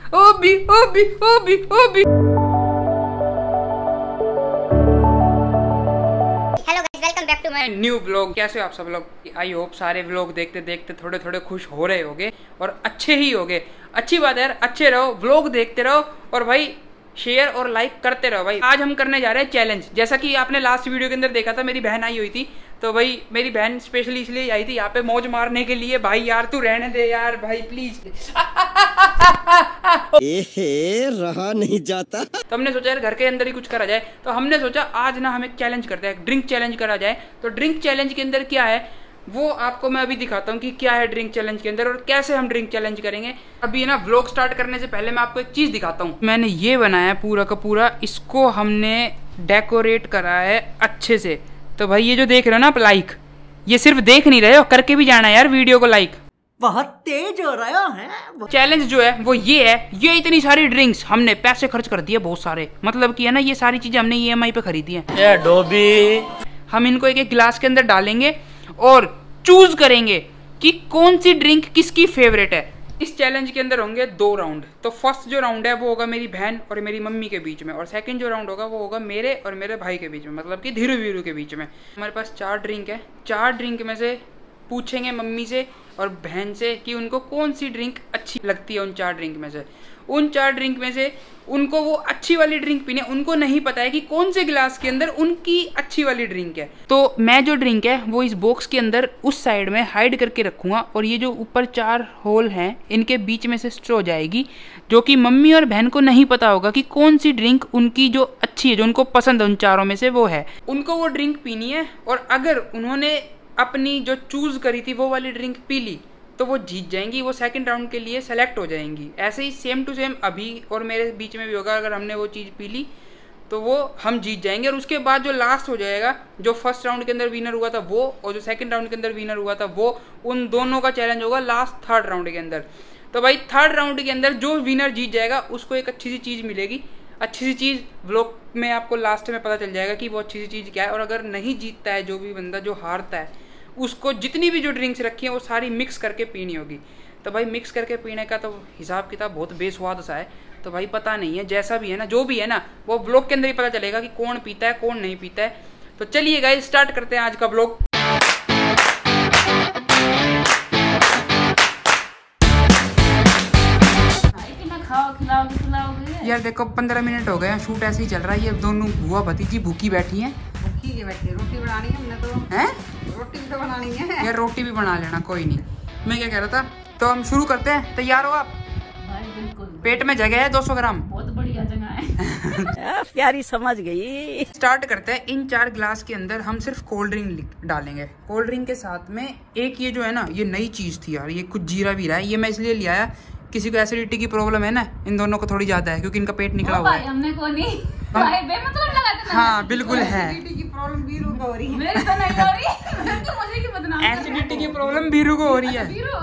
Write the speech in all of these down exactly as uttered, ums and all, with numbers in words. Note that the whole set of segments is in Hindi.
ओबी ओबी ओबी ओबी। Hello guys, welcome back to my new vlog. कैसे हो आप सब लोग? आई होप सारे व्लॉग देखते देखते थोड़े थोड़े खुश हो रहे होगे और अच्छे ही होगे। अच्छी बात है यार, अच्छे रहो, व्लॉग देखते रहो और भाई शेयर और लाइक करते रहो। भाई आज हम करने जा रहे हैं चैलेंज। जैसा कि आपने लास्ट वीडियो के अंदर देखा था, मेरी बहन आई हुई थी, तो भाई मेरी बहन स्पेशली इसलिए आई थी यहाँ पे मौज मारने के लिए। भाई यार तू रहने दे यार भाई प्लीज। एहे, रहा नहीं जाता। तो हमने सोचा यार घर के अंदर ही कुछ करा जाए, तो हमने सोचा आज ना हम एक चैलेंज करते हैं, ड्रिंक चैलेंज करा जाए। तो ड्रिंक चैलेंज के अंदर क्या है वो आपको मैं अभी दिखाता हूँ कि क्या है ड्रिंक चैलेंज के अंदर और कैसे हम ड्रिंक चैलेंज करेंगे। अभी ना व्लॉग स्टार्ट करने से पहले मैं आपको एक चीज दिखाता हूँ। मैंने ये बनाया पूरा का पूरा, इसको हमने डेकोरेट करा है अच्छे से। तो भाई ये जो देख रहे हो ना आप लाइक, ये सिर्फ देख नहीं रहे हो, करके भी जाना है यार वीडियो को लाइक। बहुत तेज हो रहा है। चैलेंज जो है वो ये है, ये इतनी सारी ड्रिंक्स हमने पैसे खर्च कर दिए बहुत सारे, मतलब कि है ना ये सारी चीजें हमने ई एम आई पे खरीदी है। ये डोबी हम इनको एक एक गिलास के अंदर डालेंगे और चूज करेंगे कि कौन सी ड्रिंक किसकी फेवरेट है। इस चैलेंज के अंदर होंगे दो राउंड। तो फर्स्ट जो राउंड है वो होगा मेरी बहन और मेरी मम्मी के बीच में, और सेकंड जो राउंड होगा वो होगा मेरे और मेरे भाई के बीच में, मतलब कि धीरू वीरू के बीच में। हमारे पास चार ड्रिंक है, चार ड्रिंक में से पूछेंगे मम्मी से और बहन से कि उनको कौन सी ड्रिंक अच्छी लगती है। उन चार ड्रिंक में से उन चार ड्रिंक में से उनको वो अच्छी वाली ड्रिंक पीनी है। उनको नहीं पता है कि कौन से गिलास के अंदर उनकी अच्छी वाली ड्रिंक है। तो मैं जो ड्रिंक है वो इस बॉक्स के अंदर उस साइड में हाइड करके रखूंगा, और ये जो ऊपर चार होल हैं इनके बीच में से स्ट्रो जाएगी, जो कि मम्मी और बहन को नहीं पता होगा कि कौन सी ड्रिंक उनकी जो अच्छी है, जो उनको पसंद है उन चारों में से वो है। उनको वो ड्रिंक पीनी है, और अगर उन्होंने अपनी जो चूज करी थी वो वाली ड्रिंक पी ली तो वो जीत जाएंगी, वो सेकंड राउंड के लिए सेलेक्ट हो जाएंगी। ऐसे ही सेम टू सेम अभी और मेरे बीच में भी होगा। अगर हमने वो चीज़ पी ली तो वो हम जीत जाएंगे, और उसके बाद जो लास्ट हो जाएगा, जो फर्स्ट राउंड के अंदर विनर हुआ था वो और जो सेकंड राउंड के अंदर विनर हुआ था वो, उन दोनों का चैलेंज होगा लास्ट थर्ड राउंड के अंदर। तो भाई थर्ड राउंड के अंदर जो विनर जीत जाएगा उसको एक अच्छी सी चीज़ मिलेगी। अच्छी सी चीज़ व्लॉग में आपको लास्ट में पता चल जाएगा कि वो अच्छी सी चीज़ क्या है। और अगर नहीं जीतता है जो भी बंदा, जो हारता है, उसको जितनी भी जो ड्रिंक्स रखी हैं वो सारी मिक्स करके पीनी होगी। तो भाई मिक्स करके पीने का तो हिसाब किताब बहुत बेस्वाद सा है। तो भाई पता नहीं है, जैसा भी है ना, जो भी है ना, वो ब्लॉग के अंदर ही पता चलेगा कि कौन पीता है कौन नहीं पीता है। तो चलिए गाइस स्टार्ट करते हैं आज का ब्लॉग। यार देखो पंद्रह मिनट हो गए, शूट ऐसे ही चल रहा है। ये दोनों बुआ भतीजी भूखी बैठी हैं। भूखी बैठी, रोटी बनानी है हमने तो। हैं? रोटी भी तो बनानी है यार रोटी भी बना लेना, कोई नहीं। मैं क्या कह रहा था, तो हम शुरू करते हैं। तैयार हो आप? भाई बिल्कुल। पेट में जगह है दो सौ ग्राम। बहुत बढ़िया जगह है। प्यारी समझ गई। स्टार्ट करते हैं। इन चार गिलास के अंदर हम सिर्फ कोल्ड ड्रिंक डालेंगे। कोल्ड ड्रिंक के साथ में एक ये जो है ना, ये नई चीज थी यार, ये कुछ जीरा भी रहा है। ये मैं इसलिए ले आया, किसी को एसिडिटी की प्रॉब्लम है ना, इन दोनों को थोड़ी ज्यादा है क्योंकि इनका पेट निकला हुआ है। हमने को नहीं भाई बेमतलब लगाते ना। हाँ बिल्कुल है। एसिडिटी की प्रॉब्लम बीरू को हो रही है, मेरी तो नहीं हो रही। मैं तो मुझे की बदनाम। एसिडिटी की प्रॉब्लम बीरू को हो रही है। बीरू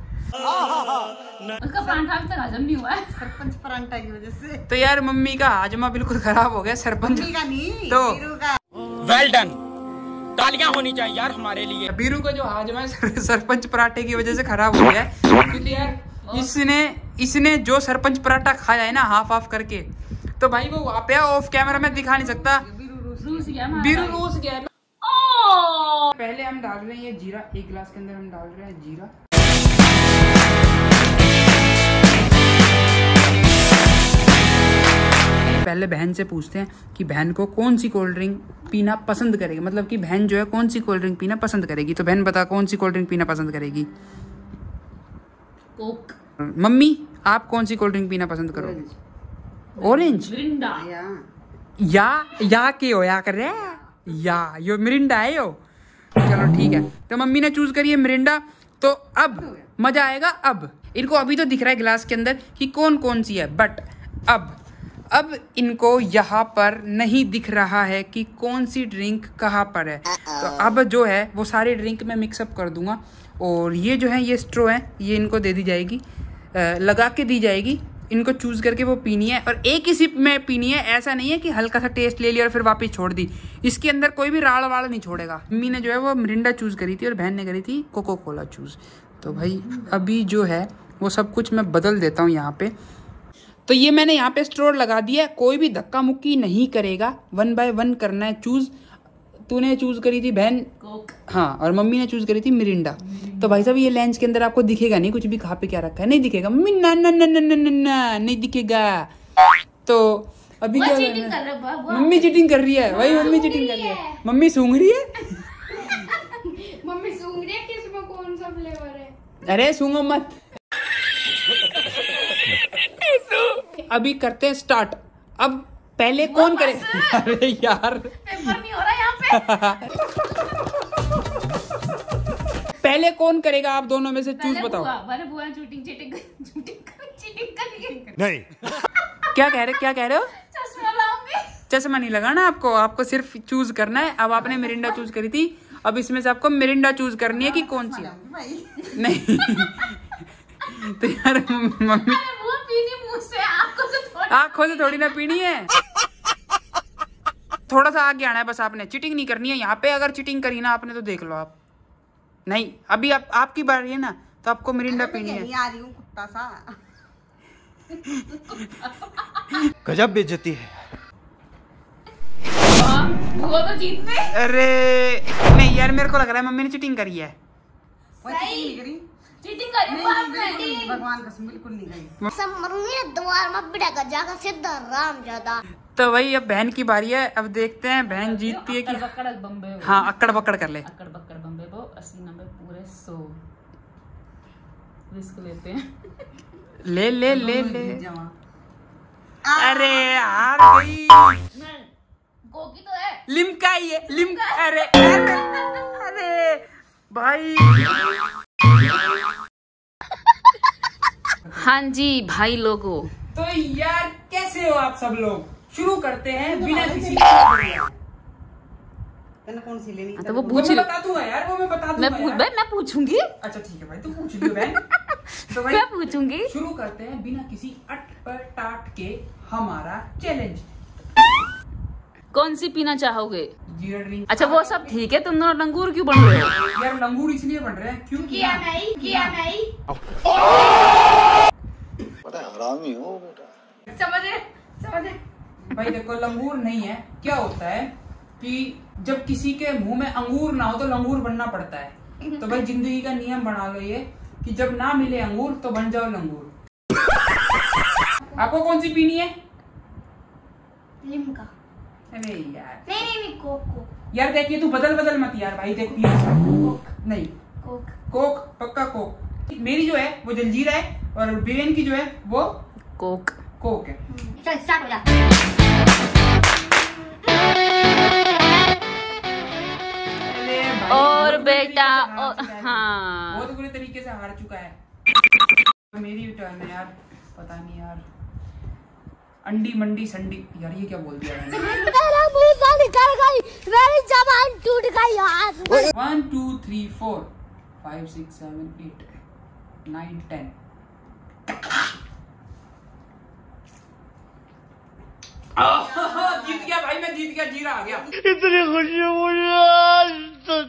उसका परांठा अभी तक हजम नहीं हुआ है, सरपंच परांठा की वजह से। तो यार मम्मी का हाजमा बिल्कुल खराब हो गया, सरपंच का नहीं तो बीरू का। वेल डन, तालियां होनी चाहिए यार हमारे लिए। बीरू का जो हाजमा है सर, सरपंच पराठे की वजह से खराब हो गया है, क्योंकि यार इसने इसने जो सरपंच पराठा खाया है ना हाफ हाफ करके, तो भाई वो वहाँ पे ऑफ कैमरा में दिखा नहीं सकता। रूस गया बीरू रूस गया है। पहले हम डाल रहे हैं ये जीरा, एक गिलास के अंदर हम डाल रहे हैं जीरा। पहले बहन से पूछते हैं कि बहन को कौन सी कोल्ड ड्रिंक पीना पसंद करेगी, मतलब कि बहन जो है कौन सी कोल्ड ड्रिंक पीना पसंद करेगी। तो बहन बता कौन सी कोल्ड ड्रिंक पीना पसंद करेगी? कोक। मम्मी आप कौन सी कोल्ड ड्रिंक पीना पसंद करोगे? ऑरेंज मिरिंडा या या के हो या कर रहे या यो मिरिंडा है यो। चलो ठीक है, तो मम्मी ने चूज करी है मिरिंडा। तो अब मजा आएगा। अब इनको अभी तो दिख रहा है गिलास के अंदर कि कौन कौन सी है, बट अब अब इनको यहाँ पर नहीं दिख रहा है कि कौन सी ड्रिंक कहाँ पर है। तो अब जो है वो सारी ड्रिंक मैं मिक्सअप कर दूंगा, और ये जो है ये स्ट्रो है, ये इनको दे दी जाएगी, लगा के दी जाएगी। इनको चूज करके वो पीनी है, और एक ही सिप में पीनी है। ऐसा नहीं है कि हल्का सा टेस्ट ले लिया और फिर वापस छोड़ दी। इसके अंदर कोई भी राड़ वाड़ नहीं छोड़ेगा। मम्मी ने जो है वो मिरिंडा चूज करी थी और बहन ने करी थी कोको कोला चूज। तो भाई अभी जो है वो सब कुछ मैं बदल देता हूँ यहाँ पे। तो ये मैंने यहाँ पे स्टोर लगा दिया है, कोई भी धक्का मुक्की नहीं करेगा, वन बाय वन करना है चूज। तूने चूज करी थी बहन कोक, हाँ, और मम्मी ने चूज करी थी मिरिंडा। तो भाई साहब ये लेंस के अंदर आपको दिखेगा नहीं कुछ भी खा पे क्या रखा है, नहीं दिखेगा मम्मी, ना ना ना ना ना ना ना नहीं दिखेगा। तो अभी क्या चीटिंग कर रहा है, मम्मी चीटिंग कर रही है भाई, मम्मी चीटिंग कर रही है, मम्मी सूंघ रही है। मम्मी सूंघ रही है, किसमें कौन सा फ्लेवर है? अरे सूंघो मत। अभी करते हैं स्टार्ट। अब पहले कौन करे? अरे यार पेपर नहीं हो रहा यहाँ पे। पहले कौन करेगा आप दोनों में से, चूज बताओ। मैंने बुआ चीटिंग चीटिंग चीटिंग चीटिंग करी नहीं। क्या कह रहे क्या कह रहे हो? चश्मा लाऊंगी। चश्मा नहीं लगाना आपको, आपको सिर्फ चूज करना है। अब आपने मिरिंडा चूज करी थी, अब इसमें से आपको मिरिंडा चूज करनी है कि कौन सी। नहीं तो यार मम्मी बुआ पीनी मुंह से, आंखों से थोड़ी, आंखों से थोड़ी ना पीनी है, थोड़ा सा आगे आना है बस। आपने चीटिंग नहीं करनी है यहाँ पे, अगर चीटिंग करी ना आपने तो देख लो आप। नहीं अभी आप आपकी बारी है ना, तो आपको मिरिंडा पीनी है। आ रही हूँ कुत्ता सा। गजब बेइज्जती है। वो तो जीत गए। अरे नहीं यार मेरे को लग रहा है मम्मी ने चीटिंग करी है। नहीं करी, चीटिंग करी नहीं, भगवान कसम बिल्कुल नहीं करी। सब मरूंगी ना द्वार में बिड़ा का जाकर सीधा राम ज्यादा। तो वही अब बहन की बारी है, अब देखते हैं बहन जीतती है कि बक्कड़ बम्बे, हाँ अक्कड़ बक्कड़ कर ले। अक्कड़ बक्कड़ बम्बे वो अस्सी नंबर पूरे सौ। रिस्क लेते हैं। ले ले ले ले। जमा अरे हार गई। कोकी तो है, लिमका ही है, लिमका। अरे अरे अरे भाई। हाँ जी भाई लोगों, तो यार कैसे हो आप सब लोग? शुरू करते हैं बिना किसी कौन सी लेनी? तो वो वो पूछ मैं बता दूंगा यार, वो मैं बता दूंगा मैं पूछ यार। भाई मैं पूछूंगी, अच्छा ठीक है भाई, तू पूछ लियो बहन। तो भाई मैं पूछूंगी। शुरू करते हैं बिना किसी अटपटाट के हमारा चैलेंज। कौन सी पीना चाहोगे? जीरा ड्रिंक। अच्छा वो सब ठीक है, तुम दोनों लंगूर क्यों बन रहे हो? यार लंगूर इसलिए बन रहे हैं क्योंकि किया नहीं, किया नहीं। बड़ा हरामी हो बेटा। समझ रहे, समझ रहे। भाई देखो लंगूर नहीं है, क्या होता है कि जब किसी के मुंह में अंगूर ना हो तो लंगूर बनना पड़ता है। तो भाई जिंदगी का नियम बना लो ये कि जब ना मिले अंगूर तो बन जाओ लंगूर। आपको कौन सी पीनी है? लिमका। अरे यार नहीं नहीं नहीं कोक कोक यार देखिए तू बदल बदल मत यार भाई, देख पिया नहीं कोक। कोक, पक्का कोक। मेरी जो है वो जलजीरा है और बीरेन की जो है वो कोक। कोक है। चल स्टार्ट हो जा। अरे भाई, और बहुत बुरी बेटा, तरीके से हार और- चुका है तू। हाँ। बहुत बुरी तरीके से हार चुका है। मेरी टर्न है यार, पता नहीं यार। अंडी मंडी संडी, यार ये क्या बोल दिया मैंने? मेरा मुंह से निकल गई, मेरी जबान टूट गई यार। One two three four five six seven eight nine ten. जीत गया भाई, मैं जीत गया, जीरा आ गया। इतनी खुशी मुझे।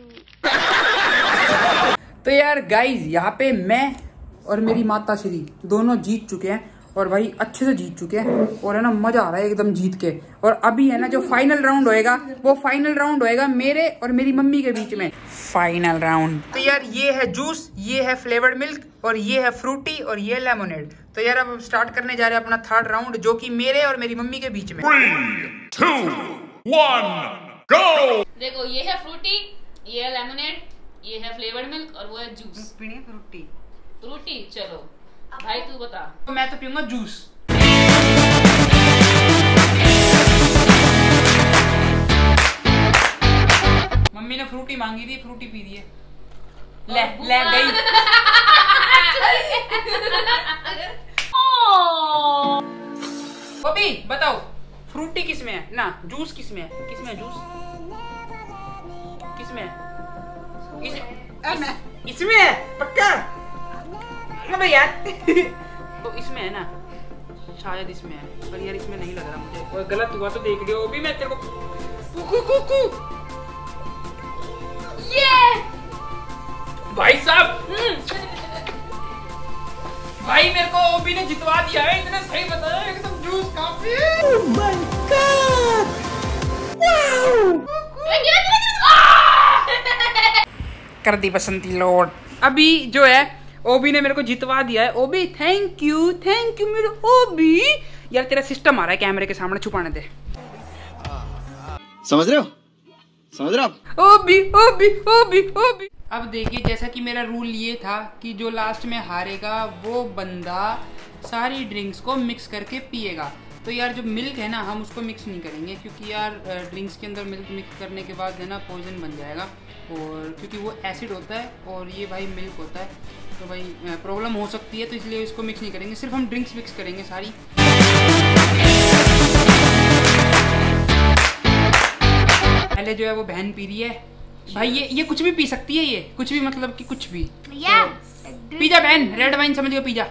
तो यार गाइज यहाँ पे मैं और मेरी माता श्री दोनों जीत चुके हैं और भाई अच्छे से जीत चुके हैं और है ना मजा आ रहा है एकदम जीत के। और अभी है ना जो फाइनल राउंड होएगा वो फाइनल राउंड होएगा मेरे और मेरी मम्मी के बीच में, फाइनल राउंड। तो यार ये है जूस, ये है फ्लेवर्ड मिल्क और ये है फ्रूटी और ये लेमोनेड। तो यार अब हम स्टार्ट करने जा रहे हैं अपना थर्ड राउंड जो कि मेरे और मेरी मम्मी के बीच में। देखो ये है फ्रूटी, ये है लेमनेड, ये है फ्लेवर्ड मिल्क और वो है जूस। पीनी है फ्रूटी। फ्रूटी। चलो भाई तू बता। तो मैं तो पीऊंगा जूस। मम्मी ने फ्रूटी मांगी थी, फ्रूटी पी दी है। ले ले गई। बबी बताओ फ्रूटी किसमें है ना, जूस किसमें है? किसमें है जूस? किसमें है? इस, इस, इसमें है पक्का? हाँ यार। तो इसमें है ना, शायद इसमें है, पर यार इसमें नहीं लग रहा मुझे। कोई गलत हुआ तो देख लियो। अभी मैं तेरे को कु, कु, कु। ये भाई साहब भाई मेरे को ओबी ने जितवा दिया है, इतना सही बताया एकदम जूस काफी। ओह माय गॉड, कर दी बसंती लोड। अभी जो है ओबी ने मेरे को जितवा दिया है। ओबी थैंक यू, थैंक यू मेरे ओबी। यार तेरा सिस्टम आ रहा है कैमरे के सामने, छुपाने दे। समझ रहे हो, समझ रहे हो? ओबी ओबी ओबी ओबी। अब देखिए जैसा कि मेरा रूल ये था कि जो लास्ट में हारेगा वो बंदा सारी ड्रिंक्स को मिक्स करके पिएगा। तो यार जो मिल्क है ना, हम उसको मिक्स नहीं करेंगे क्योंकि यार ड्रिंक्स के अंदर मिल्क मिक्स करने के बाद है ना पॉइजन बन जाएगा, और क्योंकि वो एसिड होता है और ये भाई मिल्क होता है, तो भाई प्रॉब्लम हो सकती है, तो इसलिए इसको मिक्स नहीं करेंगे, सिर्फ हम ड्रिंक्स मिक्स करेंगे सारी। पहले जो है वो बहन पी रही है भाई, ये ये कुछ भी पी सकती है, ये कुछ भी मतलब कि कुछ भी। भैया पी जा बहन, रेड वाइन समझ के पी जा।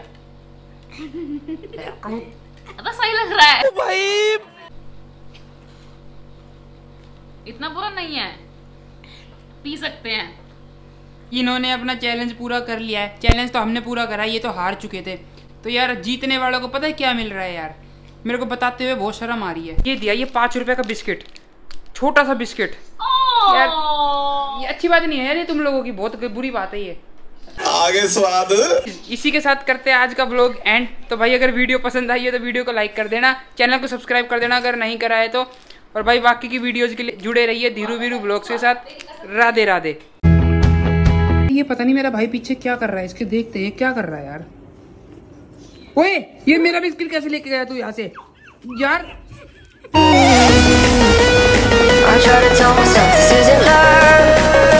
अब सही लग रहा है भाई, इतना बुरा नहीं है, पी सकते हैं। इन्होंने अपना चैलेंज पूरा कर लिया है। चैलेंज तो हमने पूरा करा, ये तो हार चुके थे। तो यार जीतने वालों को पता है क्या मिल रहा है यार, मेरे को बताते हुए बहुत शर्म आ रही है। ये दिया, ये पाँच रुपए का बिस्किट, छोटा सा बिस्किट। यार ये अच्छी बात नहीं है यार, ये तुम लोगों की बहुत बुरी बात है ये। आगे स्वाद। इसी के साथ करते हैं आज का व्लॉग एंड। तो भाई अगर वीडियो पसंद आई है तो वीडियो को लाइक कर देना, चैनल को सब्सक्राइब कर देना अगर नहीं करा है तो, और भाई बाकी की वीडियोस के लिए जुड़े रहिए धीरू वीरू व्लॉग्स के साथ। राधे राधे। ये पता नहीं मेरा भाई पीछे क्या कर रहा है, इसके देखते हैं क्या कर रहा है यार। ओए ये मेरा बिस्किट कैसे लेके गया तू यहाँ से यार। I try to tell myself this isn't love.